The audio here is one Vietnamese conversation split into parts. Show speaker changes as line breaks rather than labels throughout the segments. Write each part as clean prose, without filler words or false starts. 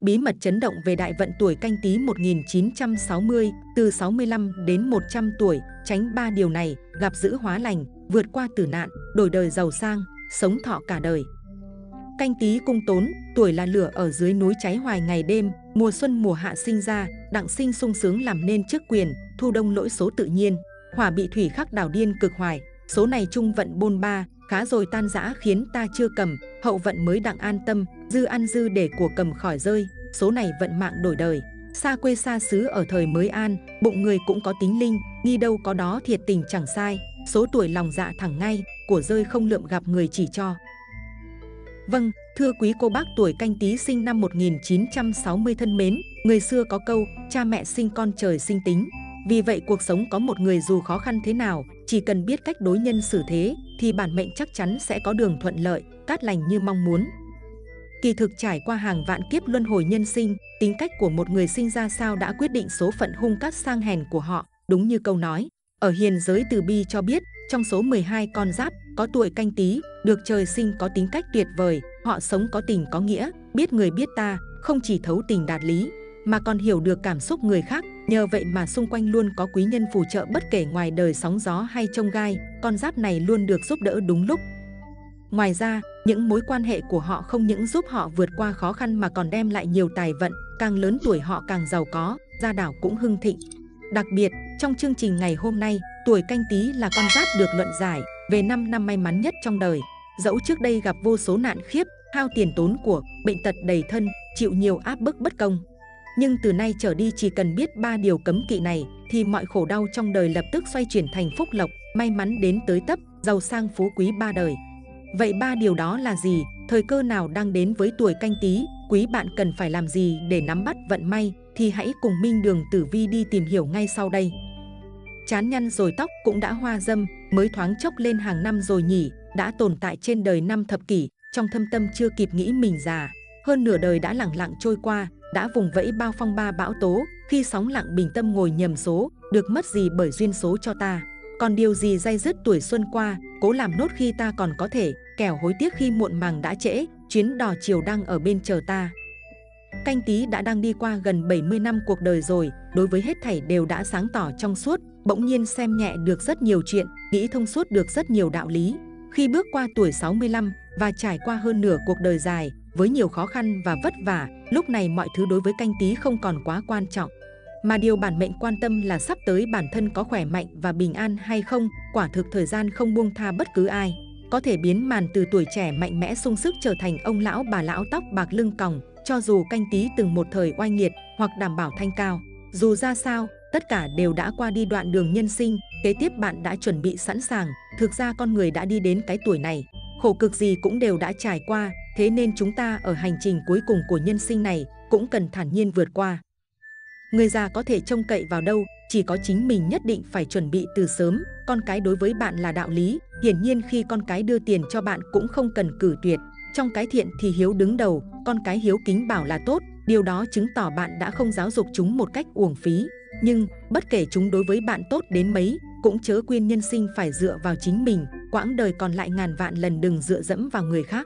Bí mật chấn động về đại vận tuổi Canh Tý 1960, từ 65 đến 100 tuổi, tránh 3 điều này, gặp dữ hóa lành, vượt qua tử nạn, đổi đời giàu sang, sống thọ cả đời. Canh Tý cung tốn, tuổi là lửa ở dưới núi cháy hoài ngày đêm, mùa xuân mùa hạ sinh ra, đặng sinh sung sướng làm nên chức quyền, thu đông lỗi số tự nhiên, hỏa bị thủy khắc đảo điên cực hoài, số này trung vận bôn ba, khá rồi tan rã khiến ta chưa cầm, hậu vận mới đặng an tâm, dư ăn dư để của cầm khỏi rơi, số này vận mạng đổi đời, xa quê xa xứ ở thời mới an, bụng người cũng có tính linh, nghi đâu có đó thiệt tình chẳng sai, số tuổi lòng dạ thẳng ngay, của rơi không lượm gặp người chỉ cho. Vâng, thưa quý cô bác tuổi Canh Tý sinh năm 1960 thân mến, người xưa có câu, cha mẹ sinh con trời sinh tính. Vì vậy cuộc sống có một người dù khó khăn thế nào, chỉ cần biết cách đối nhân xử thế, thì bản mệnh chắc chắn sẽ có đường thuận lợi, cát lành như mong muốn. Kỳ thực trải qua hàng vạn kiếp luân hồi nhân sinh, tính cách của một người sinh ra sao đã quyết định số phận hung cát sang hèn của họ, đúng như câu nói. Ở hiền giới Từ Bi cho biết, trong số 12 con giáp, có tuổi Canh Tý, được trời sinh có tính cách tuyệt vời, họ sống có tình có nghĩa, biết người biết ta, không chỉ thấu tình đạt lý, mà còn hiểu được cảm xúc người khác. Nhờ vậy mà xung quanh luôn có quý nhân phù trợ bất kể ngoài đời sóng gió hay chông gai, con giáp này luôn được giúp đỡ đúng lúc. Ngoài ra, những mối quan hệ của họ không những giúp họ vượt qua khó khăn mà còn đem lại nhiều tài vận, càng lớn tuổi họ càng giàu có, gia đảo cũng hưng thịnh. Đặc biệt, trong chương trình ngày hôm nay, tuổi Canh Tý là con giáp được luận giải về 5 năm may mắn nhất trong đời. Dẫu trước đây gặp vô số nạn khiếp, hao tiền tốn của, bệnh tật đầy thân, chịu nhiều áp bức bất công, nhưng từ nay trở đi chỉ cần biết 3 điều cấm kỵ này thì mọi khổ đau trong đời lập tức xoay chuyển thành phúc lộc, may mắn đến tới tấp, giàu sang phú quý 3 đời. Vậy 3 điều đó là gì? Thời cơ nào đang đến với tuổi Canh Tý? Quý bạn cần phải làm gì để nắm bắt vận may? Thì hãy cùng Minh Đường Tử Vi đi tìm hiểu ngay sau đây. Chán nhăn rồi tóc cũng đã hoa râm, mới thoáng chốc lên hàng năm rồi nhỉ, đã tồn tại trên đời 5 thập kỷ, trong thâm tâm chưa kịp nghĩ mình già. Hơn nửa đời đã lẳng lặng trôi qua, đã vùng vẫy bao phong ba bão tố, khi sóng lặng bình tâm ngồi nhầm số, được mất gì bởi duyên số cho ta. Còn điều gì day dứt tuổi xuân qua, cố làm nốt khi ta còn có thể, kẻo hối tiếc khi muộn màng đã trễ, chuyến đò chiều đang ở bên chờ ta. Canh Tý đã đang đi qua gần 70 năm cuộc đời rồi, đối với hết thảy đều đã sáng tỏ trong suốt, bỗng nhiên xem nhẹ được rất nhiều chuyện, nghĩ thông suốt được rất nhiều đạo lý. Khi bước qua tuổi 65 và trải qua hơn nửa cuộc đời dài, với nhiều khó khăn và vất vả, lúc này mọi thứ đối với Canh Tý không còn quá quan trọng. Mà điều bản mệnh quan tâm là sắp tới bản thân có khỏe mạnh và bình an hay không. Quả thực thời gian không buông tha bất cứ ai, có thể biến màn từ tuổi trẻ mạnh mẽ sung sức trở thành ông lão bà lão tóc bạc lưng còng. Cho dù Canh Tý từng một thời oai nghiệt hoặc đảm bảo thanh cao, dù ra sao, tất cả đều đã qua đi đoạn đường nhân sinh. Kế tiếp bạn đã chuẩn bị sẵn sàng. Thực ra con người đã đi đến cái tuổi này, khổ cực gì cũng đều đã trải qua, thế nên chúng ta ở hành trình cuối cùng của nhân sinh này cũng cần thản nhiên vượt qua. Người già có thể trông cậy vào đâu, chỉ có chính mình nhất định phải chuẩn bị từ sớm. Con cái đối với bạn là đạo lý, hiển nhiên khi con cái đưa tiền cho bạn cũng không cần cử tuyệt. Trong cái thiện thì hiếu đứng đầu, con cái hiếu kính bảo là tốt, điều đó chứng tỏ bạn đã không giáo dục chúng một cách uổng phí. Nhưng bất kể chúng đối với bạn tốt đến mấy, cũng chớ quên nhân sinh phải dựa vào chính mình, quãng đời còn lại ngàn vạn lần đừng dựa dẫm vào người khác.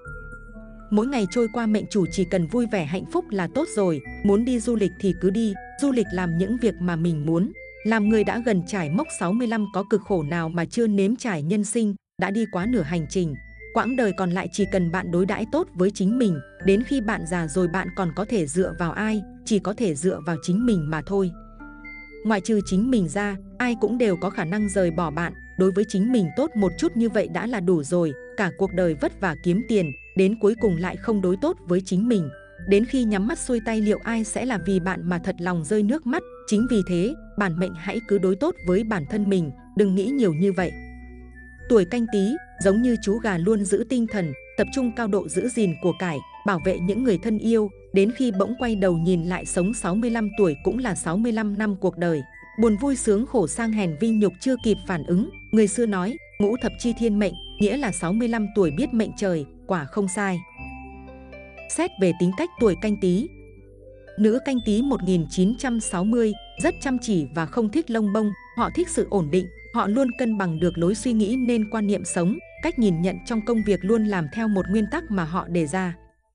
Mỗi ngày trôi qua mệnh chủ chỉ cần vui vẻ hạnh phúc là tốt rồi, muốn đi du lịch thì cứ đi, du lịch làm những việc mà mình muốn. Làm người đã gần trải mốc 65 có cực khổ nào mà chưa nếm trải nhân sinh, đã đi quá nửa hành trình. Quãng đời còn lại chỉ cần bạn đối đãi tốt với chính mình, đến khi bạn già rồi bạn còn có thể dựa vào ai, chỉ có thể dựa vào chính mình mà thôi. Ngoại trừ chính mình ra, ai cũng đều có khả năng rời bỏ bạn, đối với chính mình tốt một chút như vậy đã là đủ rồi. Cả cuộc đời vất vả kiếm tiền, đến cuối cùng lại không đối tốt với chính mình. Đến khi nhắm mắt xuôi tay liệu ai sẽ là vì bạn mà thật lòng rơi nước mắt. Chính vì thế, bản mệnh hãy cứ đối tốt với bản thân mình, đừng nghĩ nhiều như vậy. Tuổi Canh Tý giống như chú gà luôn giữ tinh thần, tập trung cao độ giữ gìn của cải, bảo vệ những người thân yêu, đến khi bỗng quay đầu nhìn lại sống 65 tuổi cũng là 65 năm cuộc đời. Buồn vui sướng khổ sang hèn vinh nhục chưa kịp phản ứng. Người xưa nói, ngũ thập chi thiên mệnh, nghĩa là 65 tuổi biết mệnh trời, quả không sai. Xét về tính cách tuổi Canh Tý. Nữ Canh Tý 1960 rất chăm chỉ và không thích lông bông, họ thích sự ổn định, họ luôn cân bằng được lối suy nghĩ nên quan niệm sống, cách nhìn nhận trong công việc luôn làm theo một nguyên tắc mà họ đề ra.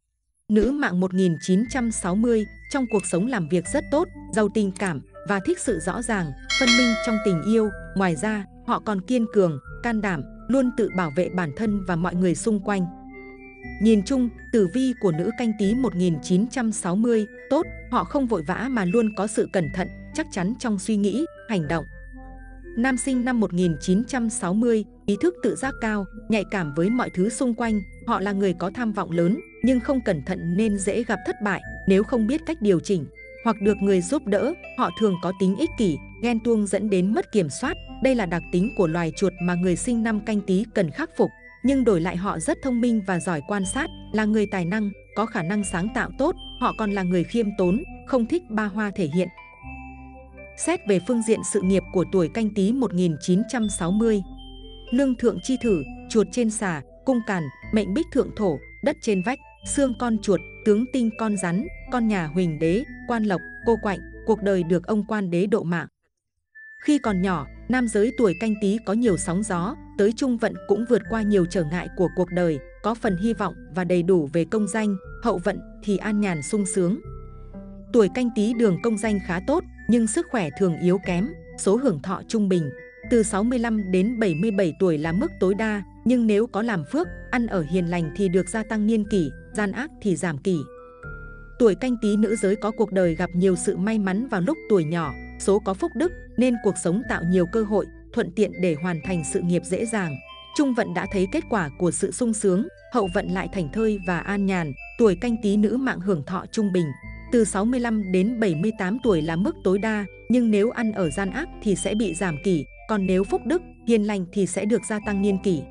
Nữ mạng 1960, trong cuộc sống làm việc rất tốt, giàu tình cảm và thích sự rõ ràng, phân minh trong tình yêu. Ngoài ra, họ còn kiên cường, can đảm, luôn tự bảo vệ bản thân và mọi người xung quanh. Nhìn chung, tử vi của nữ Canh Tý 1960 tốt, họ không vội vã mà luôn có sự cẩn thận, chắc chắn trong suy nghĩ, hành động. Nam sinh năm 1960, ý thức tự giác cao, nhạy cảm với mọi thứ xung quanh, họ là người có tham vọng lớn, nhưng không cẩn thận nên dễ gặp thất bại nếu không biết cách điều chỉnh, hoặc được người giúp đỡ. Họ thường có tính ích kỷ, ghen tuông dẫn đến mất kiểm soát. Đây là đặc tính của loài chuột mà người sinh năm Canh Tý cần khắc phục. Nhưng đổi lại họ rất thông minh và giỏi quan sát, là người tài năng, có khả năng sáng tạo tốt. Họ còn là người khiêm tốn, không thích ba hoa thể hiện. Xét về phương diện sự nghiệp của tuổi Canh Tý 1960. Lương thượng chi thử, chuột trên xà, cung càn, mệnh bích thượng thổ, đất trên vách, xương con chuột, tướng tinh con rắn, con nhà huỳnh đế, quan lộc, cô quạnh, cuộc đời được ông quan đế độ mạng. Khi còn nhỏ, nam giới tuổi Canh Tý có nhiều sóng gió, tới trung vận cũng vượt qua nhiều trở ngại của cuộc đời, có phần hy vọng và đầy đủ về công danh, hậu vận thì an nhàn sung sướng. Tuổi Canh Tý đường công danh khá tốt, nhưng sức khỏe thường yếu kém, số hưởng thọ trung bình. Từ 65 đến 77 tuổi là mức tối đa, nhưng nếu có làm phước, ăn ở hiền lành thì được gia tăng niên kỷ, gian ác thì giảm kỷ. Tuổi Canh Tý nữ giới có cuộc đời gặp nhiều sự may mắn vào lúc tuổi nhỏ, số có phúc đức nên cuộc sống tạo nhiều cơ hội, thuận tiện để hoàn thành sự nghiệp dễ dàng. Trung vận đã thấy kết quả của sự sung sướng, hậu vận lại thảnh thơi và an nhàn. Tuổi Canh Tý nữ mạng hưởng thọ trung bình. Từ 65 đến 78 tuổi là mức tối đa, nhưng nếu ăn ở gian ác thì sẽ bị giảm kỷ, còn nếu phúc đức, hiền lành thì sẽ được gia tăng niên kỷ.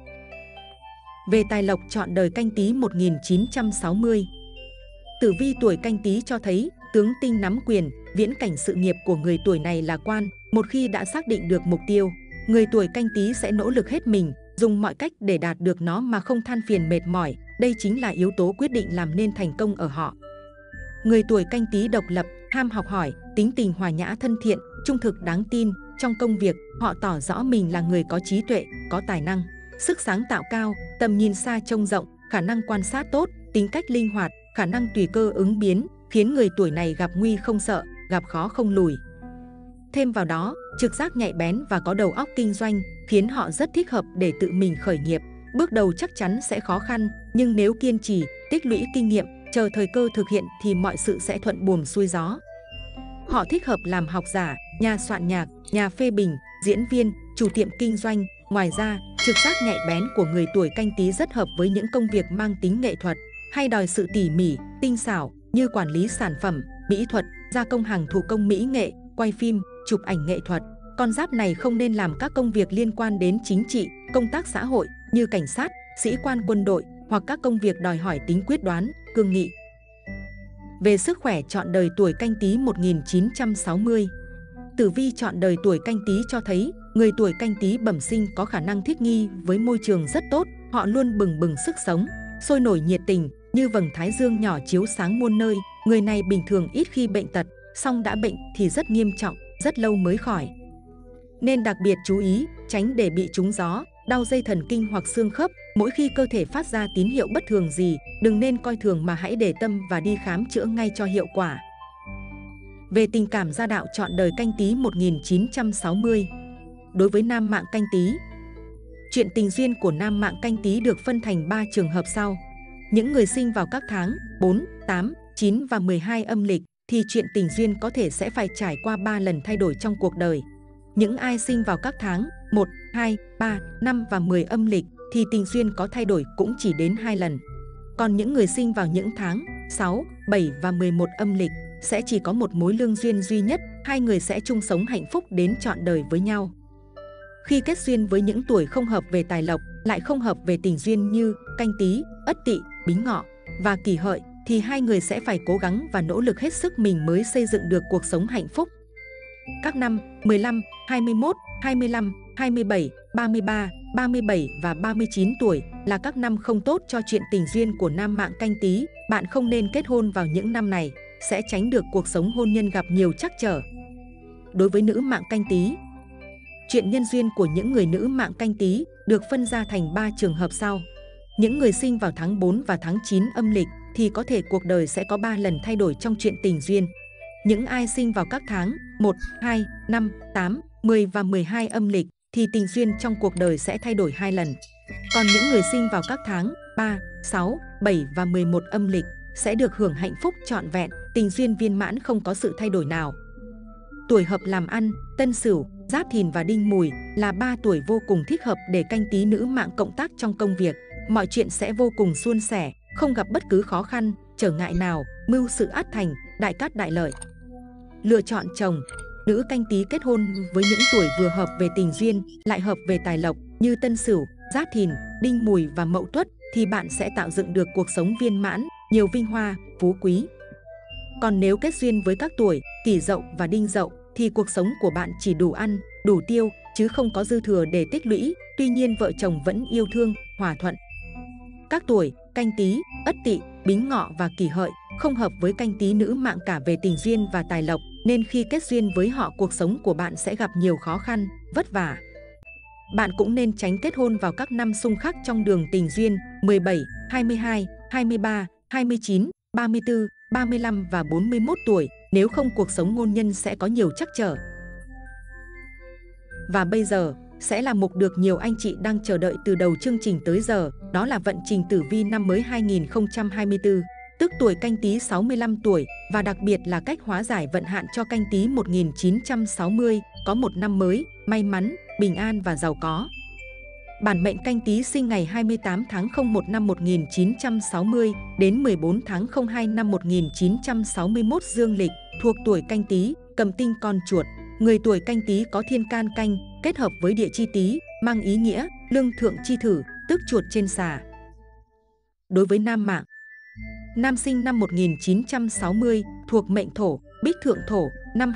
Về tài lộc chọn đời Canh Tý 1960. Tử vi tuổi Canh Tý cho thấy, tướng tinh nắm quyền, viễn cảnh sự nghiệp của người tuổi này là quan. Một khi đã xác định được mục tiêu, người tuổi Canh Tý sẽ nỗ lực hết mình, dùng mọi cách để đạt được nó mà không than phiền mệt mỏi. Đây chính là yếu tố quyết định làm nên thành công ở họ. Người tuổi Canh Tý độc lập, ham học hỏi, tính tình hòa nhã thân thiện, trung thực đáng tin. Trong công việc, họ tỏ rõ mình là người có trí tuệ, có tài năng, sức sáng tạo cao, tầm nhìn xa trông rộng, khả năng quan sát tốt, tính cách linh hoạt, khả năng tùy cơ ứng biến, khiến người tuổi này gặp nguy không sợ, gặp khó không lùi. Thêm vào đó, trực giác nhạy bén và có đầu óc kinh doanh, khiến họ rất thích hợp để tự mình khởi nghiệp. Bước đầu chắc chắn sẽ khó khăn, nhưng nếu kiên trì, tích lũy kinh nghiệm, chờ thời cơ thực hiện thì mọi sự sẽ thuận buồm xuôi gió. Họ thích hợp làm học giả, nhà soạn nhạc, nhà phê bình, diễn viên, chủ tiệm kinh doanh. Ngoài ra, trực giác nhạy bén của người tuổi Canh Tý rất hợp với những công việc mang tính nghệ thuật, hay đòi sự tỉ mỉ, tinh xảo như quản lý sản phẩm, mỹ thuật, gia công hàng thủ công mỹ nghệ, quay phim, chụp ảnh nghệ thuật. Con giáp này không nên làm các công việc liên quan đến chính trị, công tác xã hội như cảnh sát, sĩ quan quân đội hoặc các công việc đòi hỏi tính quyết đoán, cương nghị. Về sức khỏe chọn đời tuổi Canh Tý 1960. Tử vi chọn đời tuổi Canh Tý cho thấy, người tuổi Canh Tý bẩm sinh có khả năng thích nghi với môi trường rất tốt, họ luôn bừng bừng sức sống, sôi nổi nhiệt tình, như vầng thái dương nhỏ chiếu sáng muôn nơi. Người này bình thường ít khi bệnh tật, song đã bệnh thì rất nghiêm trọng, rất lâu mới khỏi. Nên đặc biệt chú ý, tránh để bị trúng gió, đau dây thần kinh hoặc xương khớp. Mỗi khi cơ thể phát ra tín hiệu bất thường gì, đừng nên coi thường mà hãy để tâm và đi khám chữa ngay cho hiệu quả. Về tình cảm gia đạo chọn đời Canh Tý 1960. Đối với nam mạng Canh Tý, chuyện tình duyên của nam mạng Canh Tý được phân thành 3 trường hợp sau. Những người sinh vào các tháng 4, 8, 9 và 12 âm lịch thì chuyện tình duyên có thể sẽ phải trải qua 3 lần thay đổi trong cuộc đời. Những ai sinh vào các tháng 1, 2, 3, 5 và 10 âm lịch thì tình duyên có thay đổi cũng chỉ đến 2 lần. Còn những người sinh vào những tháng 6, 7 và 11 âm lịch sẽ chỉ có một mối lương duyên duy nhất, hai người sẽ chung sống hạnh phúc đến trọn đời với nhau. Khi kết duyên với những tuổi không hợp về tài lộc, lại không hợp về tình duyên như Canh Tý, Ất Tỵ, Bính Ngọ và Kỷ Hợi thì hai người sẽ phải cố gắng và nỗ lực hết sức mình mới xây dựng được cuộc sống hạnh phúc. Các năm 15, 21, 25, 27, 33, 37 và 39 tuổi là các năm không tốt cho chuyện tình duyên của nam mạng Canh Tý. Bạn không nên kết hôn vào những năm này, sẽ tránh được cuộc sống hôn nhân gặp nhiều trắc trở. Đối với nữ mạng Canh Tý, chuyện nhân duyên của những người nữ mạng Canh Tý được phân ra thành 3 trường hợp sau. Những người sinh vào tháng 4 và tháng 9 âm lịch thì có thể cuộc đời sẽ có 3 lần thay đổi trong chuyện tình duyên. Những ai sinh vào các tháng 1, 2, 5, 8, 10 và 12 âm lịch thì tình duyên trong cuộc đời sẽ thay đổi 2 lần. Còn những người sinh vào các tháng 3, 6, 7 và 11 âm lịch sẽ được hưởng hạnh phúc trọn vẹn, tình duyên viên mãn không có sự thay đổi nào. Tuổi hợp làm ăn, Tân Sửu, Giáp Thìn và Đinh Mùi là 3 tuổi vô cùng thích hợp để canh tí nữ mạng cộng tác trong công việc. Mọi chuyện sẽ vô cùng suôn sẻ, không gặp bất cứ khó khăn, trở ngại nào, mưu sự ắt thành, đại cát đại lợi. Lựa chọn chồng. Nữ canh tí kết hôn với những tuổi vừa hợp về tình duyên, lại hợp về tài lộc như Tân Sửu, Giáp Thìn, Đinh Mùi và Mậu Tuất thì bạn sẽ tạo dựng được cuộc sống viên mãn, nhiều vinh hoa, phú quý. Còn nếu kết duyên với các tuổi Kỷ Dậu và Đinh Dậu thì cuộc sống của bạn chỉ đủ ăn, đủ tiêu chứ không có dư thừa để tích lũy, tuy nhiên vợ chồng vẫn yêu thương, hòa thuận. Các tuổi Canh Tý, Ất Tỵ, Bính Ngọ và Kỷ Hợi không hợp với canh tí nữ mạng cả về tình duyên và tài lộc, nên khi kết duyên với họ cuộc sống của bạn sẽ gặp nhiều khó khăn, vất vả. Bạn cũng nên tránh kết hôn vào các năm xung khắc trong đường tình duyên 17, 22, 23, 29, 34, 35 và 41 tuổi, nếu không cuộc sống hôn nhân sẽ có nhiều trắc trở. Và bây giờ sẽ là mục được nhiều anh chị đang chờ đợi từ đầu chương trình tới giờ, đó là vận trình tử vi năm mới 2024, tức tuổi Canh Tý 65 tuổi, và đặc biệt là cách hóa giải vận hạn cho Canh Tý 1960, có một năm mới, may mắn, bình an và giàu có. Bản mệnh Canh Tý sinh ngày 28 tháng 01 năm 1960 đến 14 tháng 02 năm 1961 dương lịch, thuộc tuổi Canh Tý, cầm tinh con chuột. Người tuổi Canh Tý có thiên can canh kết hợp với địa chi Tý, mang ý nghĩa lương thượng chi thử, tức chuột trên xà. Đối với nam mạng, nam sinh năm 1960 thuộc mệnh Thổ, Bích Thượng Thổ, năm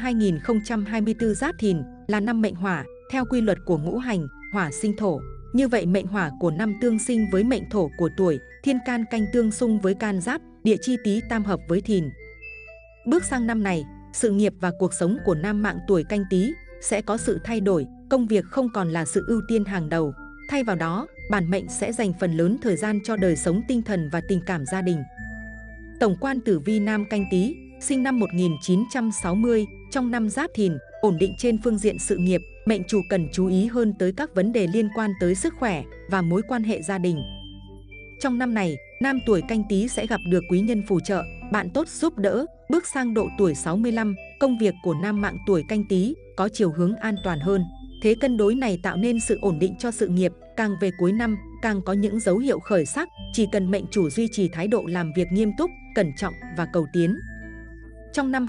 2024 Giáp Thìn là năm mệnh Hỏa, theo quy luật của ngũ hành, Hỏa sinh Thổ. Như vậy mệnh Hỏa của năm tương sinh với mệnh Thổ của tuổi, thiên can canh tương xung với can Giáp, địa chi Tý tam hợp với Thìn. Bước sang năm này, sự nghiệp và cuộc sống của nam mạng tuổi Canh Tý sẽ có sự thay đổi, công việc không còn là sự ưu tiên hàng đầu. Thay vào đó, bản mệnh sẽ dành phần lớn thời gian cho đời sống tinh thần và tình cảm gia đình. Tổng quan tử vi nam Canh Tý, sinh năm 1960, trong năm Giáp Thìn, ổn định trên phương diện sự nghiệp, mệnh chủ cần chú ý hơn tới các vấn đề liên quan tới sức khỏe và mối quan hệ gia đình. Trong năm này, nam tuổi Canh Tý sẽ gặp được quý nhân phù trợ, bạn tốt giúp đỡ. Bước sang độ tuổi 65, công việc của nam mạng tuổi Canh Tý có chiều hướng an toàn hơn. Thế cân đối này tạo nên sự ổn định cho sự nghiệp, càng về cuối năm, càng có những dấu hiệu khởi sắc, chỉ cần mệnh chủ duy trì thái độ làm việc nghiêm túc, cẩn trọng và cầu tiến. Trong năm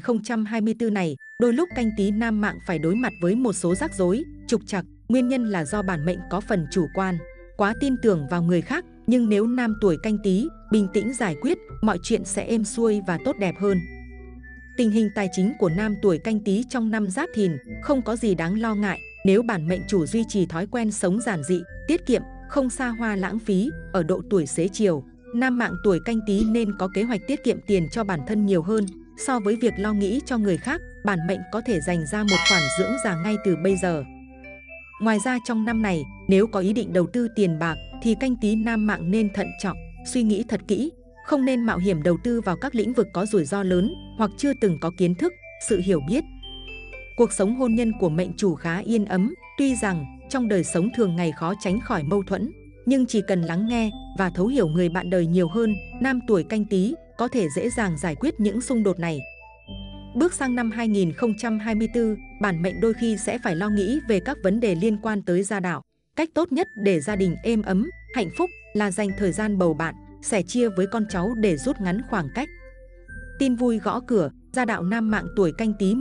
2024 này, đôi lúc Canh Tý nam mạng phải đối mặt với một số rắc rối, trục trặc, nguyên nhân là do bản mệnh có phần chủ quan, quá tin tưởng vào người khác, nhưng nếu nam tuổi Canh Tý bình tĩnh giải quyết, mọi chuyện sẽ êm xuôi và tốt đẹp hơn. Tình hình tài chính của nam tuổi Canh Tý trong năm Giáp Thìn không có gì đáng lo ngại nếu bản mệnh chủ duy trì thói quen sống giản dị, tiết kiệm, không xa hoa lãng phí. Ở độ tuổi xế chiều, nam mạng tuổi Canh Tý nên có kế hoạch tiết kiệm tiền cho bản thân nhiều hơn so với việc lo nghĩ cho người khác. Bản mệnh có thể dành ra một khoản dưỡng già ngay từ bây giờ. Ngoài ra trong năm này, nếu có ý định đầu tư tiền bạc thì Canh Tý nam mạng nên thận trọng, suy nghĩ thật kỹ, không nên mạo hiểm đầu tư vào các lĩnh vực có rủi ro lớn hoặc chưa từng có kiến thức, sự hiểu biết. Cuộc sống hôn nhân của mệnh chủ khá yên ấm, tuy rằng trong đời sống thường ngày khó tránh khỏi mâu thuẫn, nhưng chỉ cần lắng nghe và thấu hiểu người bạn đời nhiều hơn, nam tuổi Canh Tý có thể dễ dàng giải quyết những xung đột này. Bước sang năm 2024, bản mệnh đôi khi sẽ phải lo nghĩ về các vấn đề liên quan tới gia đạo. Cách tốt nhất để gia đình êm ấm, hạnh phúc là dành thời gian bầu bạn, sẻ chia với con cháu để rút ngắn khoảng cách. Tin vui gõ cửa, gia đạo nam mạng tuổi Canh Tý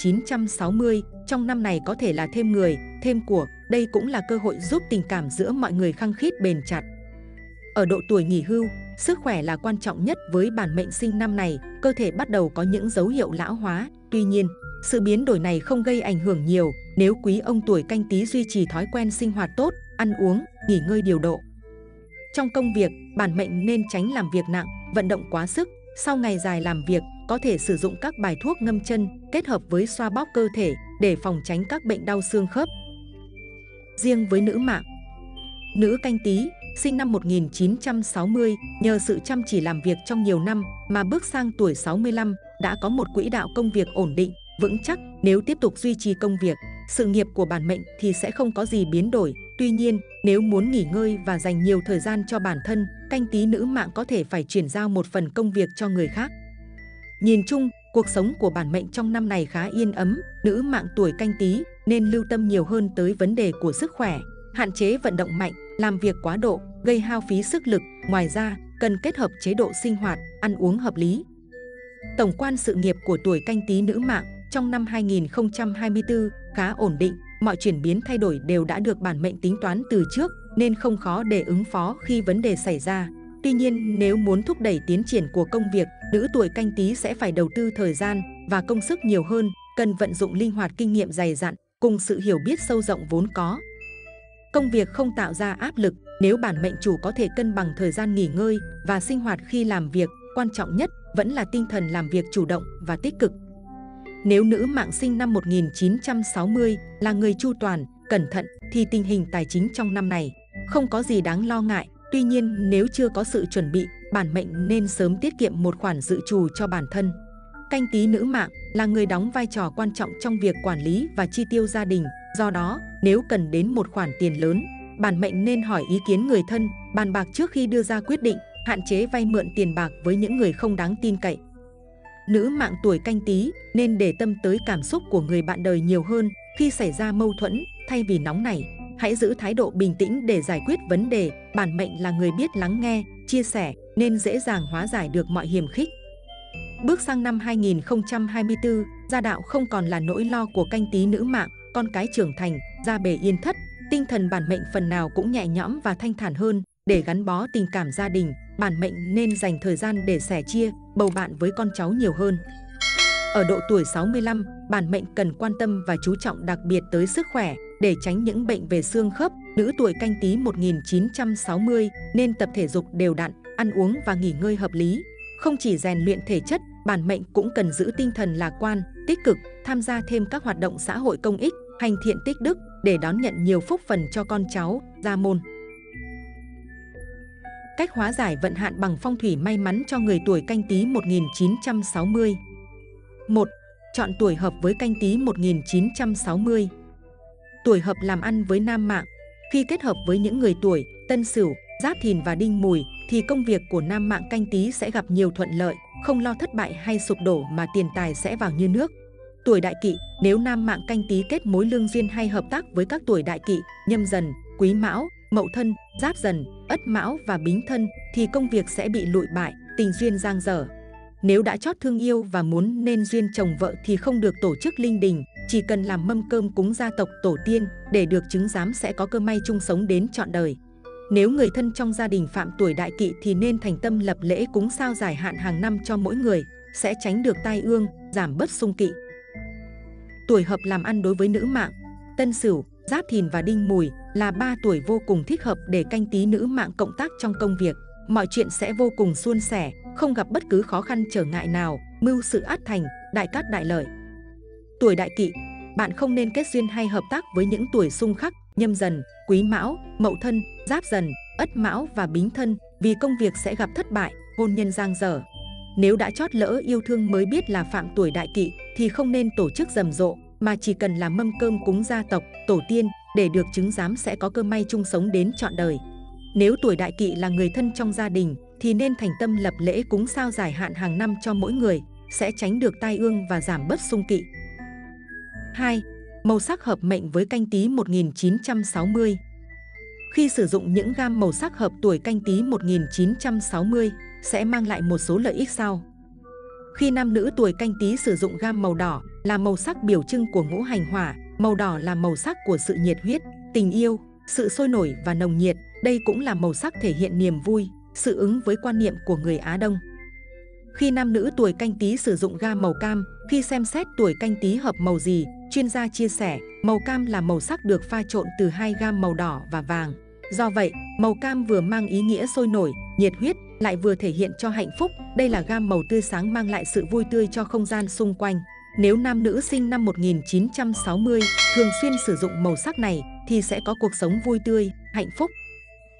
1960 trong năm này có thể là thêm người, thêm của, đây cũng là cơ hội giúp tình cảm giữa mọi người khăng khít bền chặt. Ở độ tuổi nghỉ hưu, sức khỏe là quan trọng nhất với bản mệnh sinh năm này, cơ thể bắt đầu có những dấu hiệu lão hóa. Tuy nhiên, sự biến đổi này không gây ảnh hưởng nhiều nếu quý ông tuổi Canh Tý duy trì thói quen sinh hoạt tốt, ăn uống, nghỉ ngơi điều độ. Trong công việc, bản mệnh nên tránh làm việc nặng, vận động quá sức. Sau ngày dài làm việc, có thể sử dụng các bài thuốc ngâm chân kết hợp với xoa bóp cơ thể để phòng tránh các bệnh đau xương khớp. Riêng với nữ mạng, nữ Canh Tý sinh năm 1960, nhờ sự chăm chỉ làm việc trong nhiều năm mà bước sang tuổi 65, đã có một quỹ đạo công việc ổn định, vững chắc. Nếu tiếp tục duy trì công việc, sự nghiệp của bản mệnh thì sẽ không có gì biến đổi. Tuy nhiên, nếu muốn nghỉ ngơi và dành nhiều thời gian cho bản thân, Canh Tý nữ mạng có thể phải chuyển giao một phần công việc cho người khác. Nhìn chung, cuộc sống của bản mệnh trong năm này khá yên ấm. Nữ mạng tuổi Canh Tý nên lưu tâm nhiều hơn tới vấn đề của sức khỏe, hạn chế vận động mạnh, làm việc quá độ, gây hao phí sức lực. Ngoài ra, cần kết hợp chế độ sinh hoạt, ăn uống hợp lý. Tổng quan sự nghiệp của tuổi Canh Tý nữ mạng trong năm 2024 khá ổn định, mọi chuyển biến thay đổi đều đã được bản mệnh tính toán từ trước nên không khó để ứng phó khi vấn đề xảy ra. Tuy nhiên, nếu muốn thúc đẩy tiến triển của công việc, nữ tuổi Canh Tý sẽ phải đầu tư thời gian và công sức nhiều hơn, cần vận dụng linh hoạt kinh nghiệm dày dặn cùng sự hiểu biết sâu rộng vốn có. Công việc không tạo ra áp lực nếu bản mệnh chủ có thể cân bằng thời gian nghỉ ngơi và sinh hoạt khi làm việc. Quan trọng nhất vẫn là tinh thần làm việc chủ động và tích cực. Nếu nữ mạng sinh năm 1960 là người chu toàn, cẩn thận thì tình hình tài chính trong năm này không có gì đáng lo ngại. Tuy nhiên, nếu chưa có sự chuẩn bị, bản mệnh nên sớm tiết kiệm một khoản dự trù cho bản thân. Canh Tý nữ mạng là người đóng vai trò quan trọng trong việc quản lý và chi tiêu gia đình. Do đó, nếu cần đến một khoản tiền lớn, bản mệnh nên hỏi ý kiến người thân, bàn bạc trước khi đưa ra quyết định, hạn chế vay mượn tiền bạc với những người không đáng tin cậy. Nữ mạng tuổi Canh Tý nên để tâm tới cảm xúc của người bạn đời nhiều hơn. Khi xảy ra mâu thuẫn, thay vì nóng nảy, hãy giữ thái độ bình tĩnh để giải quyết vấn đề. Bản mệnh là người biết lắng nghe, chia sẻ nên dễ dàng hóa giải được mọi hiềm khích. Bước sang năm 2024, gia đạo không còn là nỗi lo của Canh Tý nữ mạng. Con cái trưởng thành, gia bề yên thất, tinh thần bản mệnh phần nào cũng nhẹ nhõm và thanh thản hơn. Để gắn bó tình cảm gia đình, bản mệnh nên dành thời gian để sẻ chia, bầu bạn với con cháu nhiều hơn. Ở độ tuổi 65, bản mệnh cần quan tâm và chú trọng đặc biệt tới sức khỏe để tránh những bệnh về xương khớp. Nữ tuổi Canh Tý 1960 nên tập thể dục đều đặn, ăn uống và nghỉ ngơi hợp lý. Không chỉ rèn luyện thể chất, bản mệnh cũng cần giữ tinh thần lạc quan, tích cực, tham gia thêm các hoạt động xã hội công ích, hành thiện tích đức để đón nhận nhiều phúc phần cho con cháu, gia môn. Cách hóa giải vận hạn bằng phong thủy may mắn cho người tuổi Canh Tý 1960. 1. Chọn tuổi hợp với Canh Tý 1960. Tuổi hợp làm ăn với nam mạng. Khi kết hợp với những người tuổi Tân Sửu, Giáp Thìn và Đinh Mùi thì công việc của nam mạng Canh Tý sẽ gặp nhiều thuận lợi, không lo thất bại hay sụp đổ mà tiền tài sẽ vào như nước. Tuổi Đại Kỵ, nếu nam mạng Canh Tý kết mối lương duyên hay hợp tác với các tuổi Đại Kỵ, Nhâm Dần, Quý Mão, Mậu Thân, Giáp Dần, Ất Mão và Bính Thân thì công việc sẽ bị lụi bại, tình duyên dang dở. Nếu đã chót thương yêu và muốn nên duyên chồng vợ thì không được tổ chức linh đình, chỉ cần làm mâm cơm cúng gia tộc tổ tiên để được chứng giám sẽ có cơ may chung sống đến trọn đời. Nếu người thân trong gia đình phạm tuổi Đại Kỵ thì nên thành tâm lập lễ cúng sao giải hạn hàng năm cho mỗi người, sẽ tránh được tai ương, giảm bớt xung kỵ. Tuổi hợp làm ăn đối với nữ mạng Tân Sửu, Giáp Thìn và Đinh Mùi là 3 tuổi vô cùng thích hợp để Canh Tý nữ mạng cộng tác trong công việc. Mọi chuyện sẽ vô cùng suôn sẻ, không gặp bất cứ khó khăn trở ngại nào, mưu sự ắt thành, đại cát đại lợi. Tuổi Đại Kỵ, bạn không nên kết duyên hay hợp tác với những tuổi xung khắc Nhâm Dần, Quý Mão, Mậu Thân, Giáp Dần, Ất Mão và Bính Thân vì công việc sẽ gặp thất bại, hôn nhân dang dở. Nếu đã chót lỡ yêu thương mới biết là phạm tuổi Đại Kỵ thì không nên tổ chức rầm rộ, mà chỉ cần làm mâm cơm cúng gia tộc, tổ tiên để được chứng giám sẽ có cơ may chung sống đến trọn đời. Nếu tuổi Đại Kỵ là người thân trong gia đình thì nên thành tâm lập lễ cúng sao giải hạn hàng năm cho mỗi người, sẽ tránh được tai ương và giảm bớt xung kỵ. 2. Màu sắc hợp mệnh với Canh Tý 1960. Khi sử dụng những gam màu sắc hợp tuổi Canh Tý 1960 sẽ mang lại một số lợi ích sau. Khi nam nữ tuổi Canh Tý sử dụng gam màu đỏ là màu sắc biểu trưng của ngũ hành hỏa, màu đỏ là màu sắc của sự nhiệt huyết, tình yêu, sự sôi nổi và nồng nhiệt. Đây cũng là màu sắc thể hiện niềm vui, sự ứng với quan niệm của người Á Đông. Khi nam nữ tuổi Canh Tý sử dụng gam màu cam, khi xem xét tuổi Canh Tý hợp màu gì, chuyên gia chia sẻ, màu cam là màu sắc được pha trộn từ hai gam màu đỏ và vàng. Do vậy, màu cam vừa mang ý nghĩa sôi nổi, nhiệt huyết, lại vừa thể hiện cho hạnh phúc. Đây là gam màu tươi sáng mang lại sự vui tươi cho không gian xung quanh. Nếu nam nữ sinh năm 1960 thường xuyên sử dụng màu sắc này thì sẽ có cuộc sống vui tươi, hạnh phúc.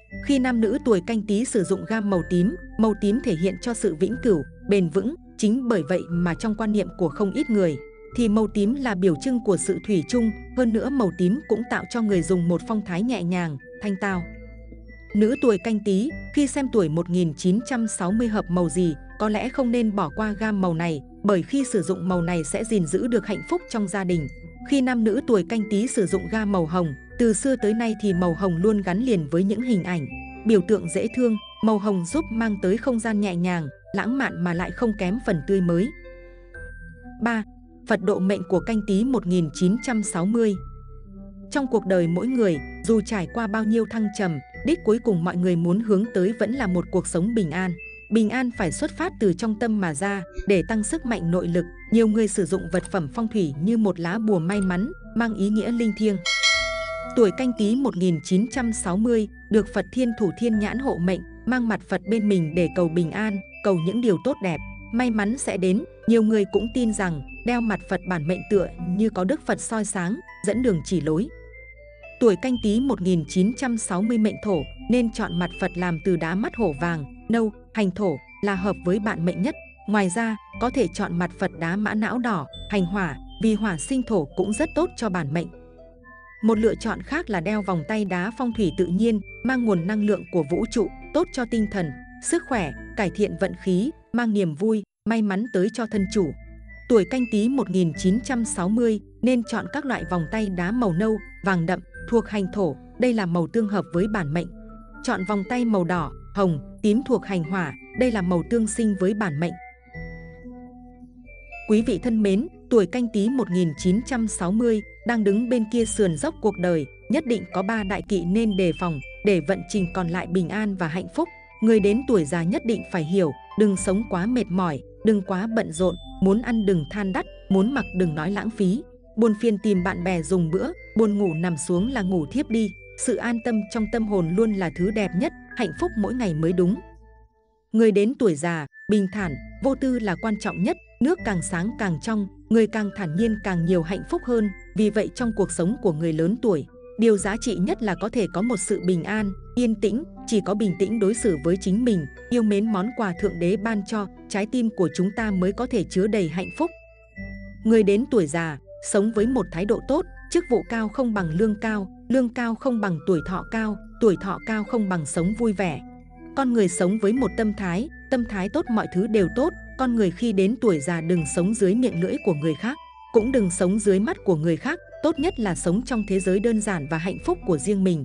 Khi nam nữ tuổi Canh Tý sử dụng gam màu tím thể hiện cho sự vĩnh cửu, bền vững. Chính bởi vậy mà trong quan niệm của không ít người, thì màu tím là biểu trưng của sự thủy chung. Hơn nữa màu tím cũng tạo cho người dùng một phong thái nhẹ nhàng, thanh tao. Nữ tuổi Canh Tý, khi xem tuổi 1960 hợp màu gì, có lẽ không nên bỏ qua gam màu này, bởi khi sử dụng màu này sẽ gìn giữ được hạnh phúc trong gia đình. Khi nam nữ tuổi Canh Tý sử dụng gam màu hồng, từ xưa tới nay thì màu hồng luôn gắn liền với những hình ảnh, biểu tượng dễ thương. Màu hồng giúp mang tới không gian nhẹ nhàng, lãng mạn mà lại không kém phần tươi mới. 3. Phật độ mệnh của Canh Tý 1960. Trong cuộc đời mỗi người, dù trải qua bao nhiêu thăng trầm, đích cuối cùng mọi người muốn hướng tới vẫn là một cuộc sống bình an. Bình an phải xuất phát từ trong tâm mà ra, để tăng sức mạnh nội lực. Nhiều người sử dụng vật phẩm phong thủy như một lá bùa may mắn, mang ý nghĩa linh thiêng. Tuổi Canh Tý 1960 được Phật Thiên Thủ Thiên Nhãn hộ mệnh, mang mặt Phật bên mình để cầu bình an, cầu những điều tốt đẹp, may mắn sẽ đến. Nhiều người cũng tin rằng đeo mặt Phật bản mệnh tựa như có Đức Phật soi sáng, dẫn đường chỉ lối. Tuổi Canh Tý 1960 mệnh Thổ, nên chọn mặt Phật làm từ đá mắt hổ vàng, nâu, hành thổ là hợp với bạn mệnh nhất. Ngoài ra, có thể chọn mặt Phật đá mã não đỏ, hành hỏa, vì hỏa sinh thổ cũng rất tốt cho bản mệnh. Một lựa chọn khác là đeo vòng tay đá phong thủy tự nhiên, mang nguồn năng lượng của vũ trụ, tốt cho tinh thần, sức khỏe, cải thiện vận khí, mang niềm vui, may mắn tới cho thân chủ. Tuổi Canh Tý 1960 nên chọn các loại vòng tay đá màu nâu, vàng đậm, thuộc hành thổ, đây là màu tương hợp với bản mệnh. Chọn vòng tay màu đỏ, hồng, tím thuộc hành hỏa, đây là màu tương sinh với bản mệnh. Quý vị thân mến, tuổi Canh Tý 1960 đang đứng bên kia sườn dốc cuộc đời, nhất định có 3 đại kỵ nên đề phòng, để vận trình còn lại bình an và hạnh phúc. Người đến tuổi già nhất định phải hiểu, đừng sống quá mệt mỏi, đừng quá bận rộn, muốn ăn đừng than đắt, muốn mặc đừng nói lãng phí. Buồn phiền tìm bạn bè dùng bữa, buồn ngủ nằm xuống là ngủ thiếp đi. Sự an tâm trong tâm hồn luôn là thứ đẹp nhất, hạnh phúc mỗi ngày mới đúng. Người đến tuổi già, bình thản, vô tư là quan trọng nhất, nước càng sáng càng trong, người càng thản nhiên càng nhiều hạnh phúc hơn. Vì vậy trong cuộc sống của người lớn tuổi, điều giá trị nhất là có thể có một sự bình an, yên tĩnh, chỉ có bình tĩnh đối xử với chính mình, yêu mến món quà Thượng Đế ban cho, trái tim của chúng ta mới có thể chứa đầy hạnh phúc. Người đến tuổi già, sống với một thái độ tốt, chức vụ cao không bằng lương cao không bằng tuổi thọ cao không bằng sống vui vẻ. Con người sống với một tâm thái tốt mọi thứ đều tốt. Con người khi đến tuổi già đừng sống dưới miệng lưỡi của người khác, cũng đừng sống dưới mắt của người khác, tốt nhất là sống trong thế giới đơn giản và hạnh phúc của riêng mình.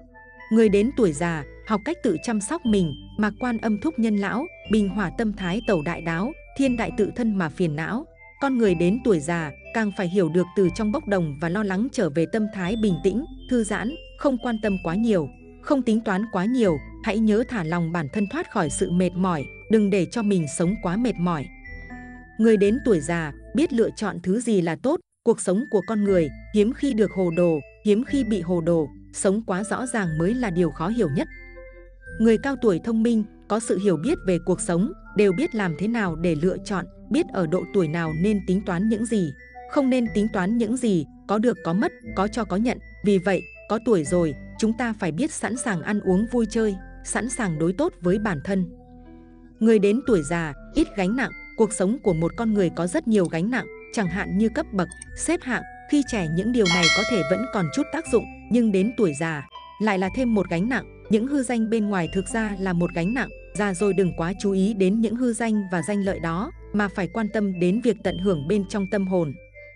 Người đến tuổi già, học cách tự chăm sóc mình, mạc Quan Âm thúc nhân lão, bình hỏa tâm thái tẩu đại đáo, thiên đại tự thân mà phiền não. Con người đến tuổi già, càng phải hiểu được từ trong bốc đồng và lo lắng trở về tâm thái bình tĩnh, thư giãn, không quan tâm quá nhiều, không tính toán quá nhiều, hãy nhớ thả lòng bản thân thoát khỏi sự mệt mỏi, đừng để cho mình sống quá mệt mỏi. Người đến tuổi già, biết lựa chọn thứ gì là tốt, cuộc sống của con người, hiếm khi được hồ đồ, hiếm khi bị hồ đồ, sống quá rõ ràng mới là điều khó hiểu nhất. Người cao tuổi thông minh, có sự hiểu biết về cuộc sống, đều biết làm thế nào để lựa chọn, biết ở độ tuổi nào nên tính toán những gì, không nên tính toán những gì, có được có mất, có cho có nhận. Vì vậy, có tuổi rồi, chúng ta phải biết sẵn sàng ăn uống vui chơi, sẵn sàng đối tốt với bản thân. Người đến tuổi già, ít gánh nặng, cuộc sống của một con người có rất nhiều gánh nặng, chẳng hạn như cấp bậc, xếp hạng. Khi trẻ những điều này có thể vẫn còn chút tác dụng, nhưng đến tuổi già lại là thêm một gánh nặng. Những hư danh bên ngoài thực ra là một gánh nặng. Già rồi đừng quá chú ý đến những hư danh và danh lợi đó, mà phải quan tâm đến việc tận hưởng bên trong tâm hồn.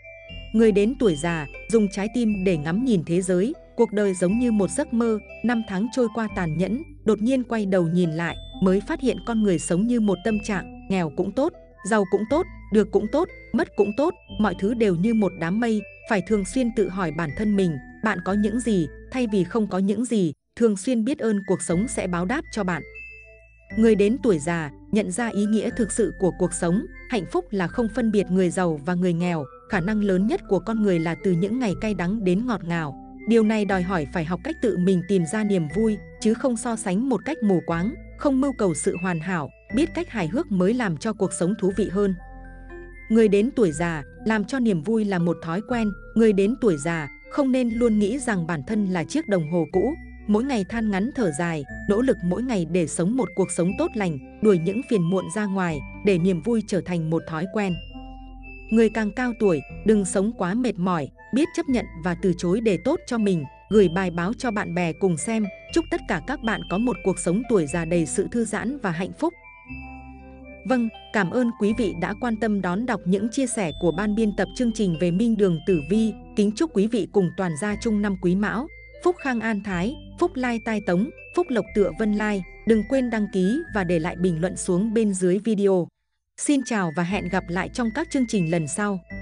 Người đến tuổi già, dùng trái tim để ngắm nhìn thế giới. Cuộc đời giống như một giấc mơ, năm tháng trôi qua tàn nhẫn, đột nhiên quay đầu nhìn lại, mới phát hiện con người sống như một tâm trạng, nghèo cũng tốt, giàu cũng tốt, được cũng tốt, mất cũng tốt, mọi thứ đều như một đám mây. Phải thường xuyên tự hỏi bản thân mình, bạn có những gì, thay vì không có những gì, thường xuyên biết ơn cuộc sống sẽ báo đáp cho bạn. Người đến tuổi già, nhận ra ý nghĩa thực sự của cuộc sống, hạnh phúc là không phân biệt người giàu và người nghèo, khả năng lớn nhất của con người là từ những ngày cay đắng đến ngọt ngào. Điều này đòi hỏi phải học cách tự mình tìm ra niềm vui, chứ không so sánh một cách mù quáng, không mưu cầu sự hoàn hảo, biết cách hài hước mới làm cho cuộc sống thú vị hơn. Người đến tuổi già, làm cho niềm vui là một thói quen. Người đến tuổi già, không nên luôn nghĩ rằng bản thân là chiếc đồng hồ cũ. Mỗi ngày than ngắn thở dài, nỗ lực mỗi ngày để sống một cuộc sống tốt lành, đuổi những phiền muộn ra ngoài, để niềm vui trở thành một thói quen. Người càng cao tuổi, đừng sống quá mệt mỏi, biết chấp nhận và từ chối để tốt cho mình. Gửi bài báo cho bạn bè cùng xem. Chúc tất cả các bạn có một cuộc sống tuổi già đầy sự thư giãn và hạnh phúc. Vâng, cảm ơn quý vị đã quan tâm đón đọc những chia sẻ của ban biên tập chương trình về Minh Đường Tử Vi. Kính chúc quý vị cùng toàn gia chung năm Quý Mão, phúc khang an thái, phúc lai tai tống, phúc lộc tựa vân lai. Đừng quên đăng ký và để lại bình luận xuống bên dưới video. Xin chào và hẹn gặp lại trong các chương trình lần sau.